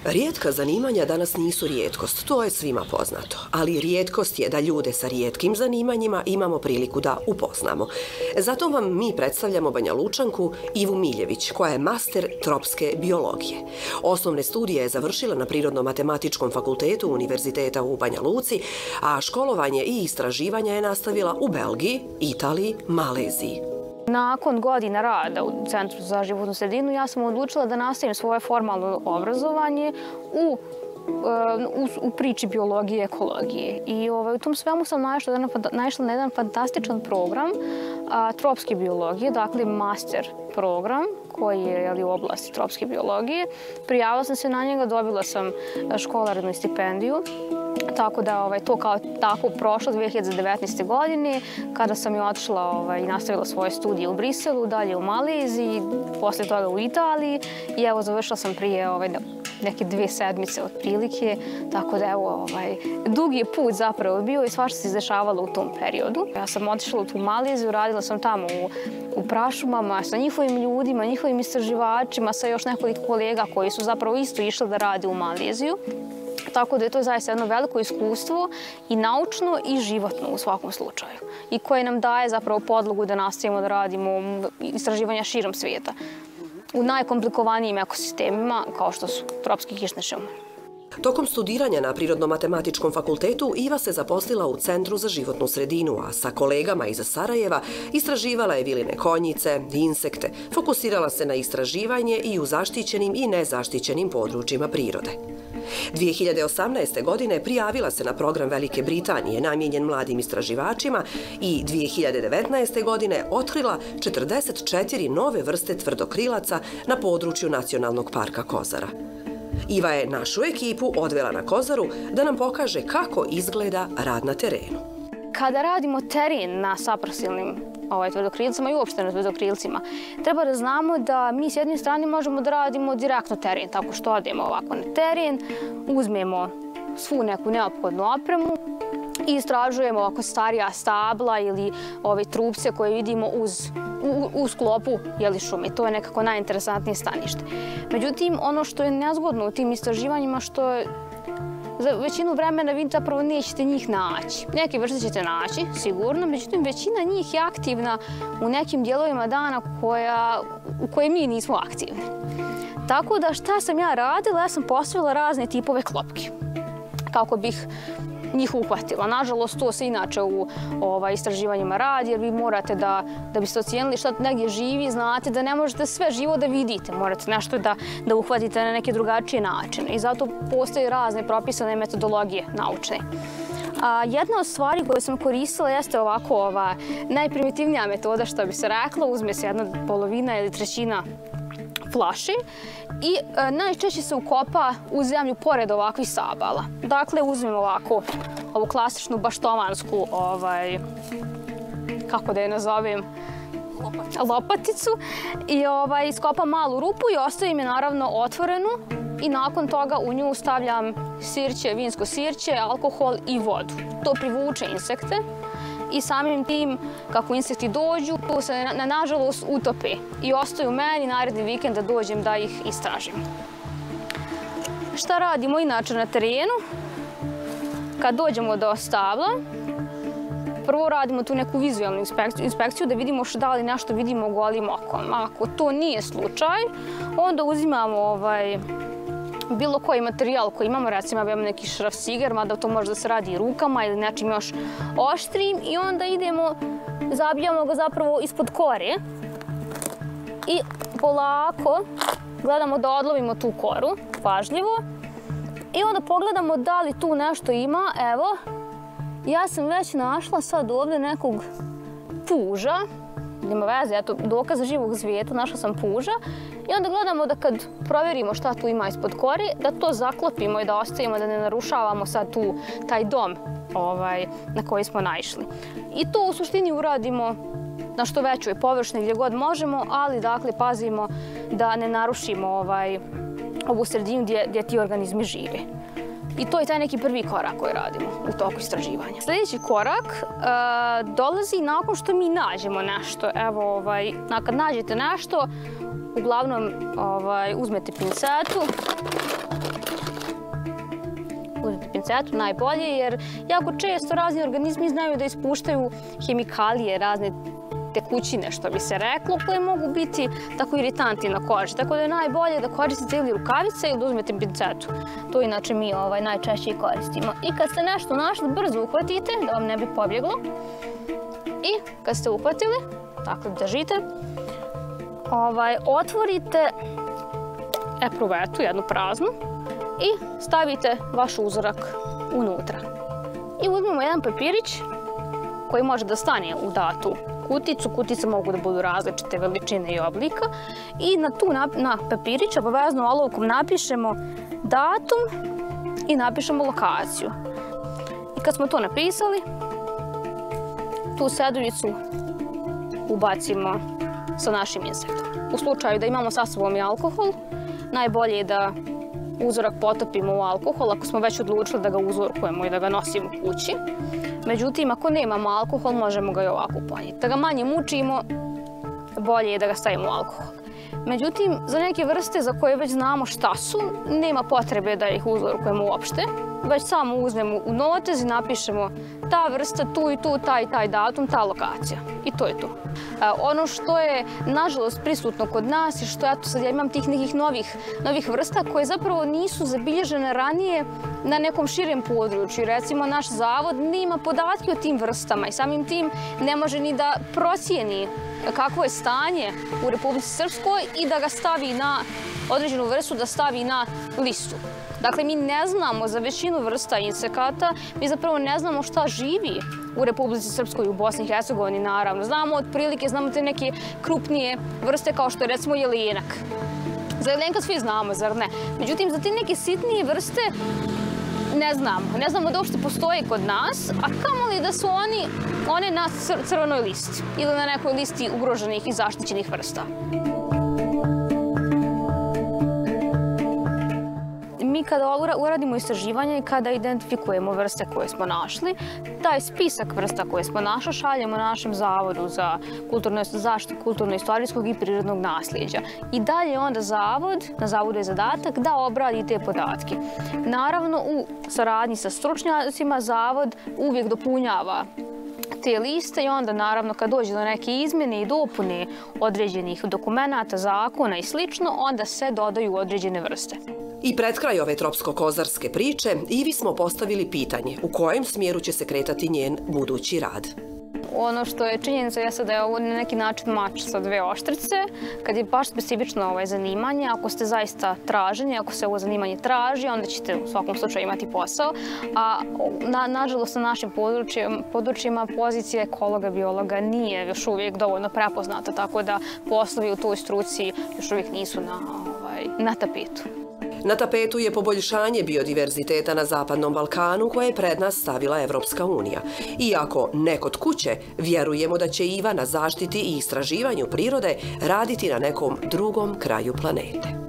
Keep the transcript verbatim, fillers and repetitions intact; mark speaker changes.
Speaker 1: Rijetka zanimanja danas nisu rijetkost, to je svima poznato, ali rijetkost je da ljude sa rijetkim zanimanjima imamo priliku da upoznamo. Zato vam mi predstavljamo Banja Lučanku Ivu Miljević, koja je master tropske biologije. Osnovne studije je završila na Prirodno-matematičkom fakultetu Univerziteta u Banja Luci, a školovanje i istraživanja je nastavila u Belgiji, Italiji, Maleziji.
Speaker 2: Nakon godina rada u Centru za životnu sredinu ja sam odlučila da nastavim svoje formalno obrazovanje u, u, u priči biologije i ekologije. I ovaj, u tom svemu sam naišla, naišla na jedan fantastičan program a, tropske biologije, dakle master program koji je u oblasti tropske biologije. Prijavila sam se na njega, dobila sam školarnu stipendiju. Tako da ovaj, to kao tako prošlo dve hiljade devetnaeste. godine, kada sam i otišla ovaj, i nastavila svoje studije u Briselu, dalje u Maleziji, posle toga u Italiji i evo završila sam prije ovaj, neke dve sedmice otprilike, tako da evo ovaj, dugi je put zapravo bio i svašta se izdešavalo u tom periodu. Ja sam otišla u tu Maleziju, radila sam tamo u, u prašumama sa njihovim ljudima, njihovim istraživačima, sa još nekoliko kolega koji su zapravo isto išli da rade u Maleziju. Tako da je to zaista jedno veliko iskustvo i naučno i životno u svakom slučaju. I koje nam daje zapravo podlogu da nastavimo da radimo istraživanja širom svijeta. U najkomplikovanijim ekosistemima kao što su tropske kišne šume.
Speaker 1: Tokom studiranja na Prirodno-matematičkom fakultetu Iva se zaposlila u Centru za životnu sredinu, a sa kolegama iz Sarajeva istraživala je viline konjice, insekte, fokusirala se na istraživanje i u zaštićenim i nezaštićenim područjima prirode. dvije hiljade osamnaeste. godine prijavila se na program Velike Britanije namijenjen mladim istraživačima i dvije hiljade devetnaeste. godine otkrila četrdeset četiri nove vrste tvrdokrilaca na području Nacionalnog parka Kozara. Iva je našu ekipu odvela na Kozaru da nam pokaže kako izgleda rad na terenu.
Speaker 2: Kada radimo teren na saprosilnim ovaj, tvrdokrilcima i uopšte na tvrdokrilcima, treba da znamo da mi s jedne strane možemo da radimo direktno teren, tako što odemo ovako na teren, uzmemo svu neku neophodnu opremu i istražujemo ovako starija stabla ili ove trupce koje vidimo uz, u, u sklopu jeli, šume. To je nekako najinteresantnije stanište. Međutim, ono što je nezgodno u tim istraživanjima što je za većinu vremena vi zapravo nećete njih naći. Neke vrste ćete naći, sigurno, međutim većina njih je aktivna u nekim dijelovima dana koja, u koje mi nismo aktivni. Tako da šta sam ja radila? Ja sam postavila razne tipove klopki kako bih njih uhvatila. Nažalost, to se inače u ovaj, istraživanjima radi, jer vi morate da, da biste ocijenili šta negdje živi, znate da ne možete sve živo da vidite. Morate nešto da, da uhvatite na neke drugačije načine. I zato postoje razne propisane metodologije naučne. A jedna od stvari koje sam koristila jeste ovako ova najprimitivnija metoda, što bi se reklo. Uzme se jedna polovina ili trećina flaše i e, najčešće se ukopa u zemlju pored ovakvih stabala. Dakle, uzmemo ovako ovu klasičnu baštovansku, ovaj, kako da je nazovem, lopaticu, lopaticu i ovaj, iskopam malu rupu i ostavim je naravno otvorenu i nakon toga u nju stavljam sirće, vinsko sirće, alkohol i vodu. To privuče insekte i samim tim, kako insekti dođu, se na, nažalost utope i ostaju meni naredni vikend da dođem da ih istražim. Šta radimo inače na terenu? Kad dođemo do stabla, prvo radimo tu neku vizualnu inspekciju, inspekciju da vidimo što da li nešto vidimo golim okom. Ako to nije slučaj, onda uzimamo ovaj, bilo koji materijal koji imamo, recimo ja imam neki šrafciger, mada to može da se radi i rukama ili nečim još oštrim i onda idemo, zabijamo ga zapravo ispod kore i polako gledamo da odlovimo tu koru, pažljivo i onda pogledamo da li tu nešto ima. Evo, ja sam već našla sad ovdje nekog puža, nema veze, eto, dokaz živog zvijeta, našla sam puža i onda gledamo da kad provjerimo šta tu ima ispod kore, da to zaklopimo i da ostavimo, da ne narušavamo sad tu taj dom ovaj, na koji smo naišli. I to u suštini uradimo na što većoj površini gdje god možemo, ali dakle pazimo da ne narušimo ovaj, ovu sredinu gdje, gdje ti organizmi žive. I to je taj neki prvi korak koji radimo u toku istraživanja. Sljedeći korak uh, dolazi nakon što mi nađemo nešto. Evo, ovaj, kad nađete nešto, uglavnom ovaj, uzmete pincetu pincetu najbolje, jer jako često razni organizmi znaju da ispuštaju hemikalije, razne tekućine, što bi se reklo, koje mogu biti tako iritantni na koži. Tako da je najbolje da koristite ili rukavice ili da uzmete pincetu. To inače mi ovaj, najčešće i koristimo. I kad ste nešto našli, brzo uhvatite, da vam ne bi pobjeglo. I kad ste uhvatili, tako držite, ovaj, otvorite epruvetu, jednu praznu, i stavite vaš uzorak unutra. I uzmemo jedan papirić koji može da stane u datu kuticu. Kutice mogu da budu različite veličine i oblika. I na tu na, na papirić obavezno olovkom napišemo datum i napišemo lokaciju. I kad smo to napisali, tu seduljicu ubacimo sa našim insektom. U slučaju da imamo sa sobom i alkohol, najbolje je da uzorak potopimo u alkohol, ako smo već odlučili da ga uzorkujemo i da ga nosimo kući. Međutim, ako nemamo alkohol, možemo ga i ovako ponijeti. Da ga manje mučimo, bolje je da ga stavimo u alkohol. Međutim, za neke vrste za koje već znamo šta su, nema potrebe da ih uzorkujemo uopšte. Već samo uzmemo u notez i napišemo ta vrsta, tu i tu, taj i taj datum, ta lokacija. I to je to. Ono što je, nažalost, prisutno kod nas je što ja tu sad ja imam tih nekih novih, novih vrsta koje zapravo nisu zabilježene ranije na nekom širem području. Recimo, naš zavod nema podatke o tim vrstama i samim tim ne može ni da procijeni kakvo je stanje u Republici Srpskoj i da ga stavi na određenu vrstu, da stavi na listu. Dakle, mi ne znamo za većinu vrsta insekata, mi zapravo ne znamo šta živi u Republici Srpskoj i u Bosni i Hercegovini, naravno. Znamo otprilike, znamo te neke krupnije vrste kao što je recimo jelenak. Za jelenka svi znamo, zar ne? Međutim, za te neke sitnije vrste ne znamo. Ne znamo da uopšte postoje kod nas, a kamoli da su oni, one na crvenoj listi ili na nekoj listi ugroženih i zaštićenih vrsta. Mi kada uradimo istraživanje i kada identifikujemo vrste koje smo našli, taj spisak vrsta koje smo našli šaljemo našem zavodu za zaštitu kulturno-istorijskog i prirodnog nasljeđa. I dalje onda zavod, na zavodu je zadatak da obradi te podatke. Naravno, u saradnji sa stručnjacima zavod uvijek dopunjava te liste i onda naravno kad dođe do neke izmjene i dopune određenih dokumenata, zakona i slično, onda se dodaju određene vrste.
Speaker 1: I pred kraj ove tropsko-kozarske priče Ivi smo postavili pitanje u kojem smjeru će se kretati njen budući rad.
Speaker 2: Ono što je činjenica jeste da je ovo na neki način mač sa dve oštrice, kad je baš specifično ovaj zanimanje, ako ste zaista traženi, ako se ovo zanimanje traži, onda ćete u svakom slučaju imati posao. A na, nažalost na našim područjima, područjima pozicija ekologa, biologa nije još uvijek dovoljno prepoznata, tako da poslovi u toj struci još uvijek nisu na, ovaj, na tapetu.
Speaker 1: Na tapetu je poboljšanje biodiverziteta na Zapadnom Balkanu koje je pred nas stavila Evropska unija. Iako ne kod kuće, vjerujemo da će Iva na zaštiti i istraživanju prirode raditi na nekom drugom kraju planete.